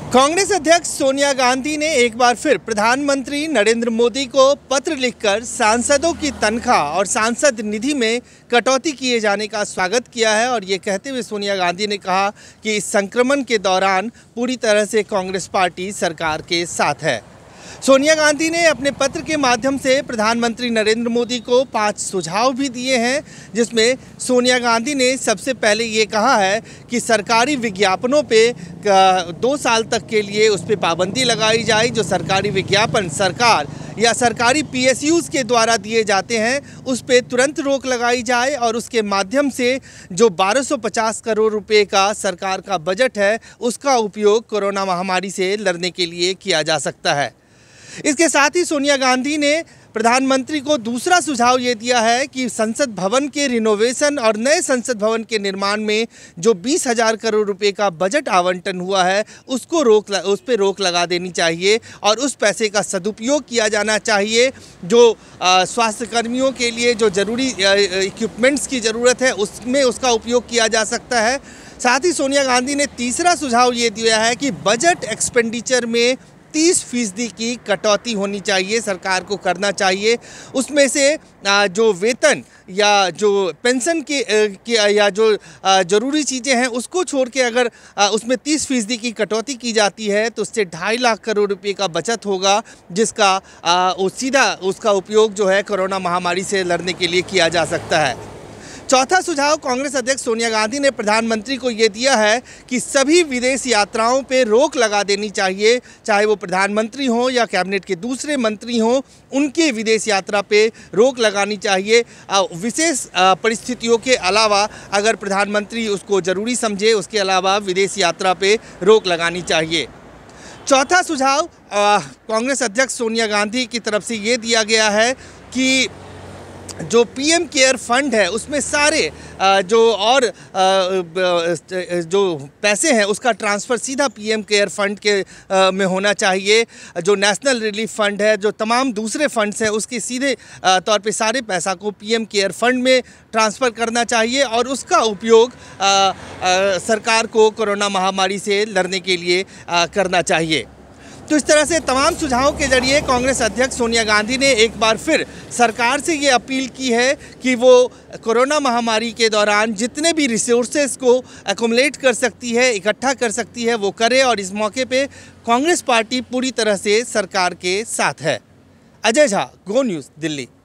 कांग्रेस अध्यक्ष सोनिया गांधी ने एक बार फिर प्रधानमंत्री नरेंद्र मोदी को पत्र लिखकर सांसदों की तनख्वाह और सांसद निधि में कटौती किए जाने का स्वागत किया है। और ये कहते हुए सोनिया गांधी ने कहा कि इस संक्रमण के दौरान पूरी तरह से कांग्रेस पार्टी सरकार के साथ है। सोनिया गांधी ने अपने पत्र के माध्यम से प्रधानमंत्री नरेंद्र मोदी को 5 सुझाव भी दिए हैं, जिसमें सोनिया गांधी ने सबसे पहले ये कहा है कि सरकारी विज्ञापनों पे 2 साल तक के लिए उस पर पाबंदी लगाई जाए। जो सरकारी विज्ञापन सरकार या सरकारी PSUs के द्वारा दिए जाते हैं उस पर तुरंत रोक लगाई जाए और उसके माध्यम से जो 1250 करोड़ रुपए का सरकार का बजट है उसका उपयोग कोरोना महामारी से लड़ने के लिए किया जा सकता है। इसके साथ ही सोनिया गांधी ने प्रधानमंत्री को दूसरा सुझाव ये दिया है कि संसद भवन के रिनोवेशन और नए संसद भवन के निर्माण में जो 20,000 करोड़ रुपए का बजट आवंटन हुआ है उस पर रोक लगा देनी चाहिए और उस पैसे का सदुपयोग किया जाना चाहिए। जो स्वास्थ्य कर्मियों के लिए जो ज़रूरी इक्विपमेंट्स की ज़रूरत है उसमें उसका उपयोग किया जा सकता है। साथ ही सोनिया गांधी ने तीसरा सुझाव ये दिया है कि बजट एक्सपेंडिचर में 30% की कटौती होनी चाहिए, सरकार को करना चाहिए। उसमें से जो वेतन या जो पेंशन की या जो ज़रूरी चीज़ें हैं उसको छोड़ के अगर उसमें 30% की कटौती की जाती है तो उससे 2.5 लाख करोड़ रुपए का बचत होगा, जिसका सीधा उसका उपयोग जो है कोरोना महामारी से लड़ने के लिए किया जा सकता है। चौथा सुझाव कांग्रेस अध्यक्ष सोनिया गांधी ने प्रधानमंत्री को ये दिया है कि सभी विदेश यात्राओं पर रोक लगा देनी चाहिए, चाहे वो प्रधानमंत्री हों या कैबिनेट के दूसरे मंत्री हों, उनके विदेश यात्रा पे रोक लगानी चाहिए। विशेष परिस्थितियों के अलावा अगर प्रधानमंत्री उसको ज़रूरी समझे उसके अलावा विदेश यात्रा पे रोक लगानी चाहिए। चौथा सुझाव कांग्रेस अध्यक्ष सोनिया गांधी की तरफ से ये दिया गया है कि जो PM केयर फंड है उसमें सारे जो पैसे हैं उसका ट्रांसफ़र सीधा PM केयर फंड के में होना चाहिए। जो नेशनल रिलीफ फंड है, जो तमाम दूसरे फंड्स हैं, उसके सीधे तौर पे सारे पैसा को PM केयर फंड में ट्रांसफ़र करना चाहिए और उसका उपयोग सरकार को कोरोना महामारी से लड़ने के लिए करना चाहिए। तो इस तरह से तमाम सुझावों के जरिए कांग्रेस अध्यक्ष सोनिया गांधी ने एक बार फिर सरकार से ये अपील की है कि वो कोरोना महामारी के दौरान जितने भी रिसोर्सेज को एक्युमुलेट कर सकती है, इकट्ठा कर सकती है, वो करे। और इस मौके पे कांग्रेस पार्टी पूरी तरह से सरकार के साथ है। Ajay Jha, go news, Delhi.